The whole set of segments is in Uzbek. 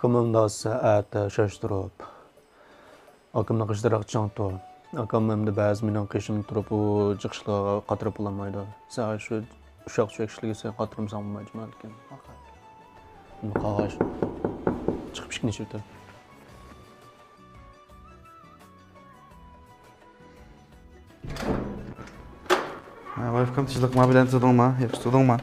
Akamın saate şaştırıp, akamın kışdırak çantı, akamın da bazı minin kışını turup o çıkışlığa katırıp olamaydı. Sen şu uşaq çöküşlüğü sen katırım sanmaydı malken. Qağaş. Çıkıp işini çöktü. Welcome to Şılıq bilen tutulma, yaxşı tutulma.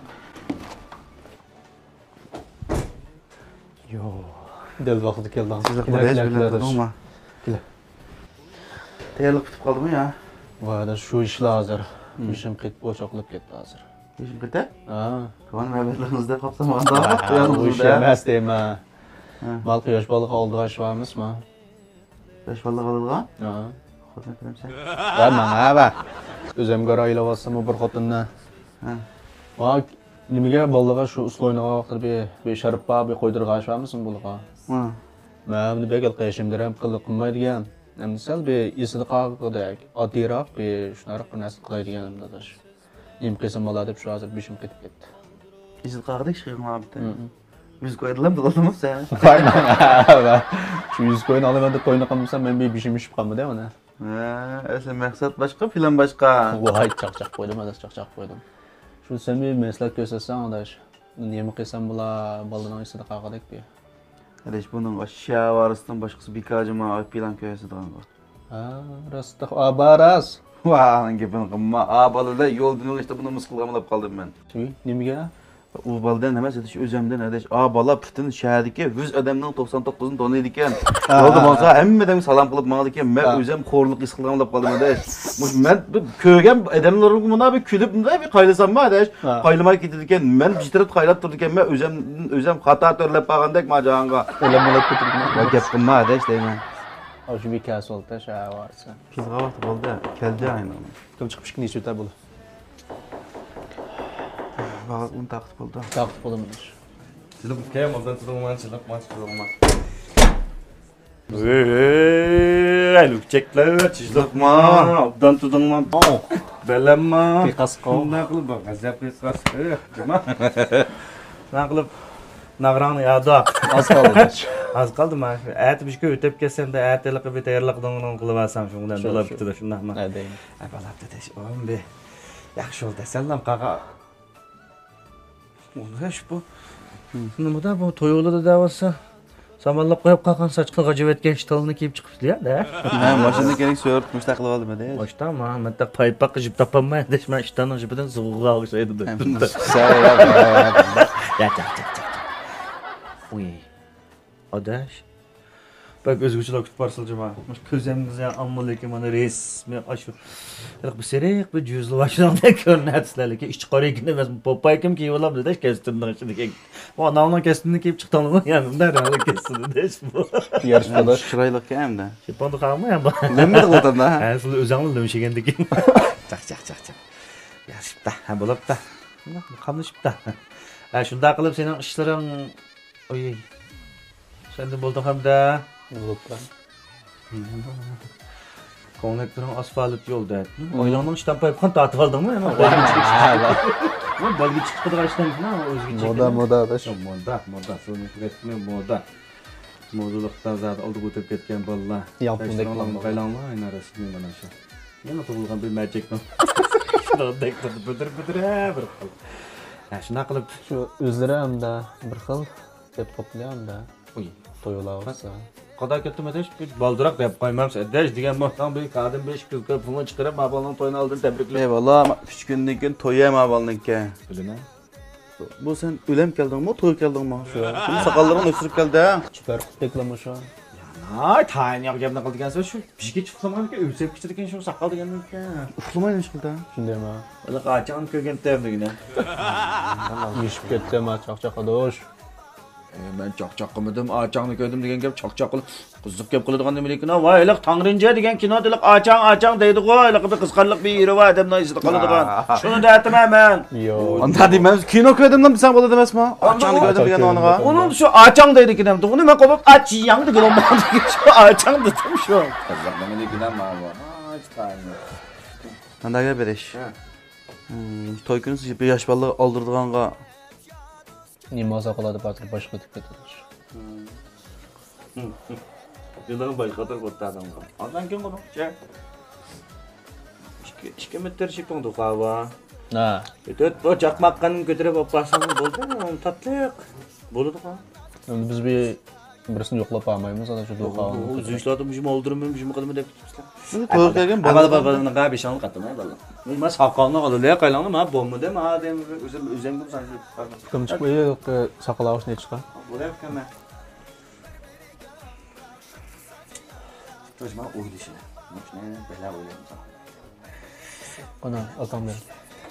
Yo. Del vaxtı keldi. Şılıq bilen tutulma. Kile. Tayarlıq bitip kaldı mı ya? Vada şu işle hazır. İşim qet boşaqlıb ketdi hazır. İşim kırdı? Ha. Kavan məbədlərinizdə qapsamağında Bu iş emas deyma. Bal quyosh balığı oldu aşvamız mı? Beş vallahi qalırğa? Ha. Xodun etmirəmsən. Var mana va. Özüm görə aylavasam bir xotinni. Ha. Va nimaga balığa şu usloynaga vaqtida bir sharpa bir qo'ydirg'ashamiz bulığa. Ha. Men begel qiyashimdiram qilmaydigan. Misal bir esida qolgudek, oddiyroq bir shunaqa bir narsa qiladiganimda dash. Imkesam bo'ladi deb shu hozir beshim ketib ketdi. İzil qağıda işqiğim abitə. Yüz koydular mı doldum sen? Aynen. Şu 100 koyun alayım deb to'yni qilmasam men bir beshim ishib qolmadi ona. Sen maksat başka, plan başka. Voy chaqchaq qo'ydim, adas chaqchaq qo'ydim. Shu sen bir maslahat ko'rsatsan adash. Nima qilsam bular bolaning isida qolgudek bir. Kardeş bunun aşağı varısından başkası birkaç plan köyesi daha var. Ha, rastda abaras. Vay hangi ben qımma. Balıda yol dönüyor işte bunu mıskılgamılap kaldım ben. Nimaga? U baldan emas, ediş özümden ediş. Bala pritin şəhərdəki 100 adamdan 99'un tanıydı ikən. Oldu bolsa həmmeden salam qılıb malı ikən. Mən özüm xorluq isqilgamlap qaldım ediş. Mən köygən adamların buna bir külüb bunda bir qaylasam mı ediş. Qaylamay getirdikken mən bitirib qaylap durdikken mən özüm xata törləb bağandak macağanga. Öləmələk getirdim. Va gap qılma ediş deyman. O şu bir kas oldu şa varsa. Kızğa vaxt oldu. Gəldi aynen. Kim çıxıb işini içirdə bu. Bağız un taqtıb oldu. Taqtıb olmuş. Çılıq kəm ondan tutulman çılıq maç tutulman. Lükçekler, çizlikma, abdan tutulma, belenma. Qasqa. Ne qılıb bak, azap qasqa. Ne qılıb nağranı yada. Az qaldı. Az qaldı mı? Ət bir şey ötüb kelsəm də ətəlik bir tayarlıqdan qılıb alsam şundan dolab bitdi şundan mı? Nə deyim? Balap dedi, oğlum be. Yaxşı oldu. Səlləm qaqa. Uğraş bu. Nima da bu toyuğlu da davası. Samallab qoyub qalqan saçqılğa jibetken ştalını kiyib chiqibdi ya da. Ha, maşında gerek söğürt müştaqlıb aldım ediş. Boşdama, men de paypaq qilib tapamay deshman ishtaning jibidan zug'uga o'xshaydi. Ya. Uy. Adaş. Bak özgüçülük kutub barsılcıma. Ko'zimizga ammo lekin mana resmi aşu. Bir serik bir yüzlü başlarında görünətsizlər ki, iş çıxarıyken emas, popay kim kiyib olam dedi, kestirdim içindeki. Bu anamla kestirdim kiyib çıxtanım yanımda herhalde kestirdim deş bu. Yarışmada Şıraylıq kəm də. Şipandı qalma ya bu. Ləmmədə qıldan da. Əsli özəңli demişigəndiki. Çaq. Yarışıbda, ha bulub da. Qanışıbda. Ha şunda qılıb senin işlərin oy. Sen de buldun hem de. bulublar. Konnektörün asfalt yolda. Oylanın ştampayıp kan tatip aldın mı? Balgı çıktı da açtın mı? Moda adaş. Moda. Sonu üretme moda. Moduluktan zaten oldu götürüp ketken balla. Yampın deklanma. Kaylanma aynı arası mı bana şu. Yana to'g'rilgan bir mercekten. Şuna dektir bir xil. Ya şuna qilib Şu o'zlari hamda bir xil deb toplayam da. Uy, To'ylavsa. qadar ketdim edish, baldırak deb qo'ymamsiz. Edish degan mohtam bir qadim 5 kuz pulni chiqarib, mabalning to'yini oldin tabriklayman. Eyvallah, 3 gündən gün toyam avaldan ki. Bilaman. Bu sen ölem geldin mi, toy geldin mi? Bunu sakallarını ösürüp geldi ha. Süper deklama şu an. Ay, tayin yo'q gapni qildigansiz shu bishga chiqsam-ki, o'sib kichirgan shu saqal degandan ekan. Uxlamayın qildi. Shundaymi? Hali qachon ko'rgan tavligini. Yishib ketdim, chaqchaqadosh. Men chaqchaq qilmadim, achangni ko'rdim degan gap chaqchaq qilib, qiziq gap qiladigan lekin voy, iliq Tangrinja degan kinoda iliq achang deydi-ku, iliq bir qizqanliq bir yeri va odamning izida qoladigan. Shuni da aytaman men. Yo'q. Onda dememiz kino koydum lan sen bolada emasmi? Açanı koydum degan onaga. Onun şu achang deydi ekan, uni men qo'yib achiyang degan olmagan shu achang dedim shu. Qizlarning lekin ham bor. Anda gel beriş. Toy günü bir yaş balı aldırdığanga Nima oza qoladi, batır boshqa o'tib ketadi. Yılların başkadır bu adamga. Adam kim bunu? Çek. İşke metre şipon hava. Ha. Ötet bu çakmakkan götürüp opasını buldu mu? Tatlık. Buldu ha. Endi biz birisini yo'qlab olmaymiz, ana shu do'qoni. Üzüşladım bizim öldürmem bizim kadımı dep tutmuşlar. To'g'ri kelgan Bana bana bir şanlı katım ha valla. Men sakalını qalıya qaylanım ha bomba deme ha dem özüm bu sanki. Kim chiqmaydi, saqlash ne chiqqan? Bu dep keme. To'jma o'ylishi. Shuni bela o'ylayman. Ana akam ben.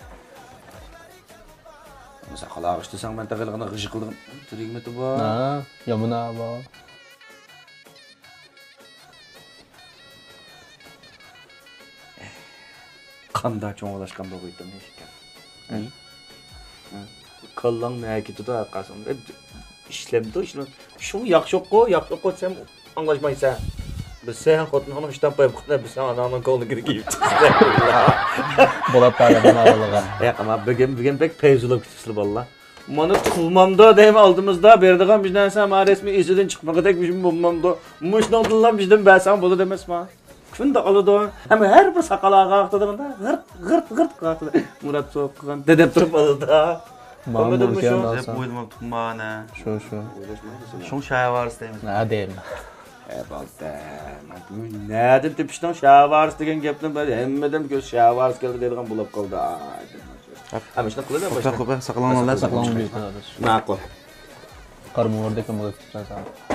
Mesela kalağı istesen ben takılığına gıcık kıldım. Tırıgmeti bu. Ha, yamına ba. Kanda çoğulaşkan da koydum eşken. Kallan ne hareketi de arkasında. İşlemde işlem. Şu yakşok ko sen anlaşmaysan. Biz sen kotun hanım işten payıp kutla biz sen ananın kolunu giyip Bolap taladan aralığa. Ya ama bugün pek peyzuluk tutuslu valla. Mana tulmamda deyim aldığımızda berdiğim bizden sen ma resmi izledin çıkmağa tek bizim bulmamda. Muşnaldılar bizden ben bunu demez ma. Kün de alıdı. Ama her bir sakala qalxtığında gırt qalxtı. Murat soğukkan dedep turib alıdı. Mamur Olmadı ken mı şu? alsa. Deb o'ylamam tutmana. Shu. Şun şayvar isteymiz. Ha deyim. Balta. Nereden tepişten şavars degan gapni ben hemmadan göz şavars keldi deydigan bo'lib qoldi. Ama shuni qiladi Ko'pa ko'pa saqlanganlar Saqlanmaydi. Ma'qul. Qarmuvordek kim bo'lib tursa.